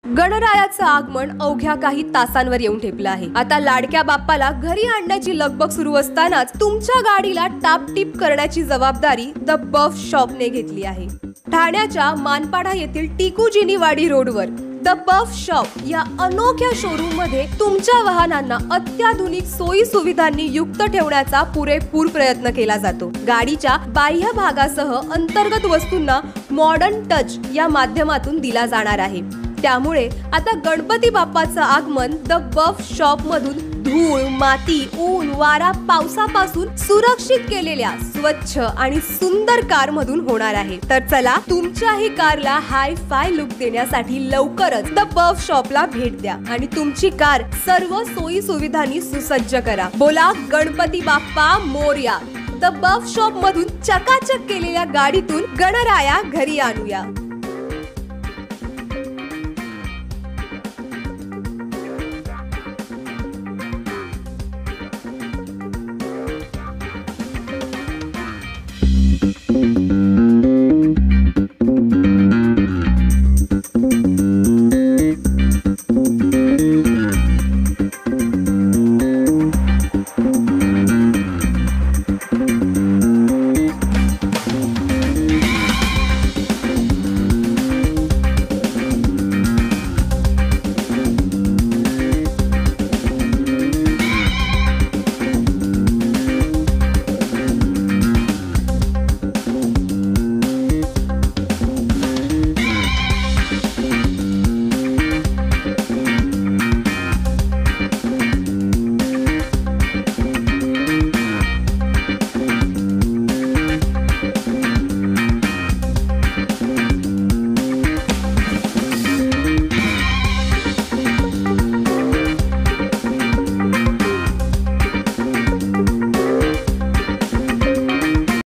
गणरायाचं आगमन अवघ्या काही तासांवर येऊन ठेपलं आहे। आता लाडक्या बाप्पाला घरी आणण्याची लगबग सुरू असतानाच तुमच्या गाडीला टापटीप करण्याची जबाबदारी द बफ शॉपने घेतली आहे। ठाण्याच्या मानपाडा येथील टिकुजिनीवाडी रोडवर द बफ शॉप या अनोख्या शोरूम मध्ये तुमच्या वाहनांना अत्याधुनिक सोयी सुविधांनी युक्त ठेवण्याचा पुरेपूर प्रयत्न केला जातो। गाडीच्या बाह्य भागासह अंतर्गत वस्तूंना मॉडर्न टच या माध्यमातून दिला जाणार आहे। त्यामुळे आता गणपती बाप्पाचं आगमन द बफ शॉप मधून धूळ, माती, ऊन, वारा, पावसापासून सुरक्षित केलेल्या स्वच्छ आणि सुंदर कार मधून होणार आहे। तर चला तुमच्याही कारला हाय फाय लुक देण्यासाठी लवकरच द बफ शॉपला भेट द्या आणि तुमची कार सर्व सोयी सुविधांनी सुसज्ज करा। बोला Ganpati Bappa Morya. The buff shop मधून चकाचक केलेल्या गाडीतून गणराया घरी आणूया।